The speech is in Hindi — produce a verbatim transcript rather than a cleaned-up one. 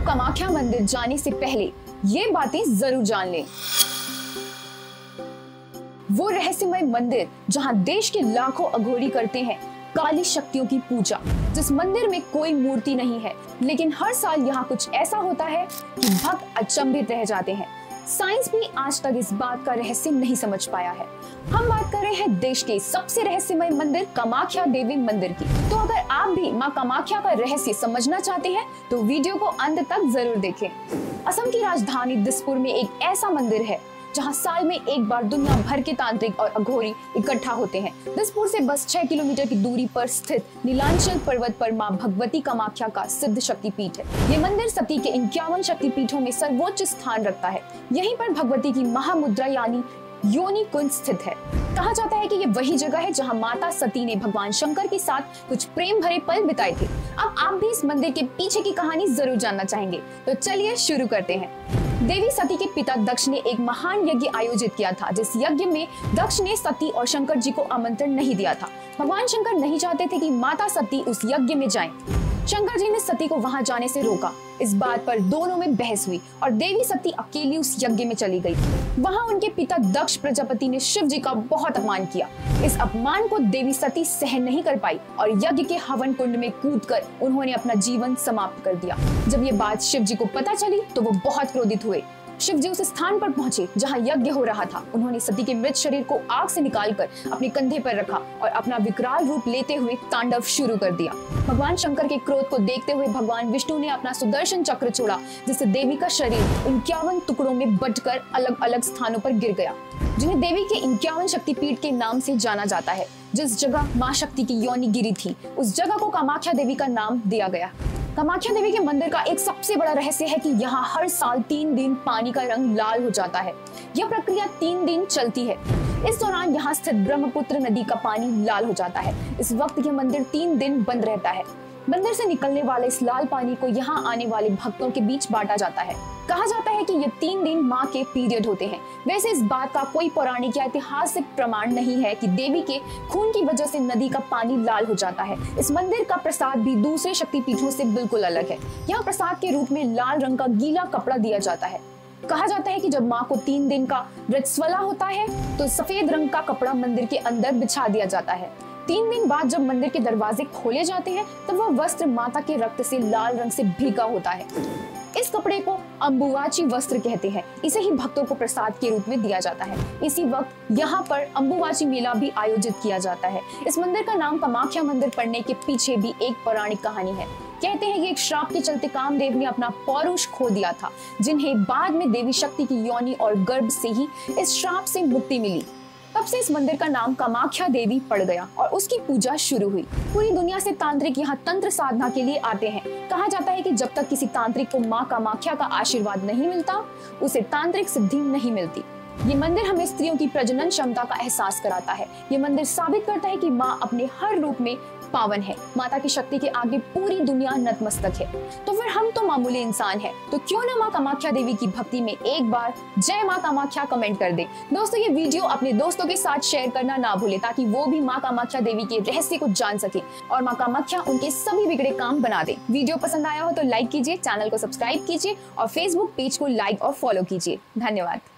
कामाख्या मंदिर जाने से पहले ये बातें जरूर जान लें। वो रहस्यमय मंदिर जहां देश के लाखों अघोरी करते हैं काली शक्तियों की पूजा, जिस मंदिर में कोई मूर्ति नहीं है, लेकिन हर साल यहाँ कुछ ऐसा होता है कि भक्त अचंभित रह जाते हैं। साइंस भी आज तक इस बात का रहस्य नहीं समझ पाया है। हम बात कर रहे हैं देश के सबसे रहस्यमय मंदिर कामाख्या देवी मंदिर की। तो अगर आप भी मां कामाख्या का रहस्य समझना चाहते हैं तो वीडियो को अंत तक जरूर देखें। असम की राजधानी दिसपुर में एक ऐसा मंदिर है जहां साल में एक बार दुनिया भर के तांत्रिक और अघोरी इकट्ठा होते हैं। दिसपुर से बस छह किलोमीटर की दूरी पर स्थित नीलांचल पर्वत पर मां भगवती कामाख्या का सिद्ध शक्तिपीठ है। ये मंदिर सती के इक्यावन शक्तिपीठों में सर्वोच्च स्थान रखता है। यहीं पर भगवती की महामुद्रा यानी योनि कुंड स्थित है। कहा जाता है कि ये वही जगह है जहां माता सती ने भगवान शंकर के साथ कुछ प्रेम भरे पल बिताए थे। अब आप भी इस मंदिर के पीछे की कहानी जरूर जानना चाहेंगे, तो चलिए शुरू करते हैं। देवी सती के पिता दक्ष ने एक महान यज्ञ आयोजित किया था, जिस यज्ञ में दक्ष ने सती और शंकर जी को आमंत्रण नहीं दिया था। भगवान शंकर नहीं चाहते थे कि माता सती उस यज्ञ में जाएं। शंकर जी ने सती को वहां जाने से रोका। इस बात पर दोनों में बहस हुई और देवी सती अकेली उस यज्ञ में चली गई। वहां उनके पिता दक्ष प्रजापति ने शिव जी का बहुत अपमान किया। इस अपमान को देवी सती सहन नहीं कर पाई और यज्ञ के हवन कुंड में कूदकर उन्होंने अपना जीवन समाप्त कर दिया। जब ये बात शिव जी को पता चली तो वो बहुत क्रोधित हुए। शिव जी उस स्थान पर पहुंचे जहां यज्ञ हो रहा था। उन्होंने सती के मृत शरीर को आग से निकालकर अपने कंधे पर रखा और अपना विकराल रूप लेते हुए तांडव शुरू कर दिया। भगवान शंकर के क्रोध को देखते हुए भगवान विष्णु ने अपना सुदर्शन चक्र छोड़ा, जिससे देवी का शरीर इक्यावन टुकड़ों में बंटकर अलग अलग स्थानों पर गिर गया, जिन्हें देवी के इक्यावन शक्तिपीठ के नाम से जाना जाता है। जिस जगह माँ शक्ति की योनि गिरी थी, उस जगह को कामाख्या देवी का नाम दिया गया। कामाख्या देवी के मंदिर का एक सबसे बड़ा रहस्य है कि यहाँ हर साल तीन दिन पानी का रंग लाल हो जाता है। यह प्रक्रिया तीन दिन चलती है। इस दौरान यहाँ स्थित ब्रह्मपुत्र नदी का पानी लाल हो जाता है। इस वक्त यह मंदिर तीन दिन बंद रहता है। मंदिर से निकलने वाले इस लाल पानी को यहाँ आने वाले भक्तों के बीच बांटा जाता है। कहा जाता है कि ये तीन दिन माँ के पीरियड होते हैं। वैसे इस बात का कोई पौराणिक या ऐतिहासिक प्रमाण नहीं है कि देवी के खून की वजह से नदी का पानी लाल हो जाता है। इस मंदिर का प्रसाद भी दूसरे शक्तिपीठों से बिल्कुल अलग है। यहाँ प्रसाद के रूप में लाल रंग का गीला कपड़ा दिया जाता है। कहा जाता है कि जब माँ को तीन दिन का व्रतस्वला होता है तो सफेद रंग का कपड़ा मंदिर के अंदर बिछा दिया जाता है। तीन दिन बाद जब मंदिर के दरवाजे खोले जाते हैं तब वह वस्त्र माता के रक्त से लाल रंग से भीगा होता है। इस कपड़े को अम्बुवाची वस्त्र कहते हैं। इसे ही भक्तों को प्रसाद के रूप में दिया जाता है। इसी वक्त यहाँ पर अम्बुवाची मेला भी आयोजित किया जाता है। इस मंदिर का नाम कामाख्या मंदिर पड़ने के पीछे भी एक पौराणिक कहानी है। कहते हैं कि एक श्राप के चलते कामदेव ने अपना पौरुष खो दिया था, जिन्हें बाद में देवी शक्ति की योनि और गर्भ से ही इस श्राप से मुक्ति मिली। तब से इस मंदिर का नाम कामाख्या देवी पड़ गया और उसकी पूजा शुरू हुई। पूरी दुनिया से तांत्रिक यहाँ तंत्र साधना के लिए आते हैं। कहा जाता है कि जब तक किसी तांत्रिक को माँ कामाख्या का आशीर्वाद नहीं मिलता, उसे तांत्रिक सिद्धि नहीं मिलती। ये मंदिर हमें स्त्रियों की प्रजनन क्षमता का एहसास कराता है। ये मंदिर साबित करता है कि माँ अपने हर रूप में पावन है। माता की शक्ति के आगे पूरी दुनिया नतमस्तक है। तो फिर हम तो मामूली इंसान हैं, तो क्यों ना माँ कामाख्या देवी की भक्ति में एक बार जय माँ कामाख्या कमेंट कर दे। दोस्तों, ये वीडियो अपने दोस्तों के साथ शेयर करना ना भूले, ताकि वो भी माँ कामाख्या देवी के रहस्य को जान सके और माँ कामाख्या उनके सभी बिगड़े काम बना दे। वीडियो पसंद आया हो तो लाइक कीजिए, चैनल को सब्सक्राइब कीजिए और फेसबुक पेज को लाइक और फॉलो कीजिए। धन्यवाद।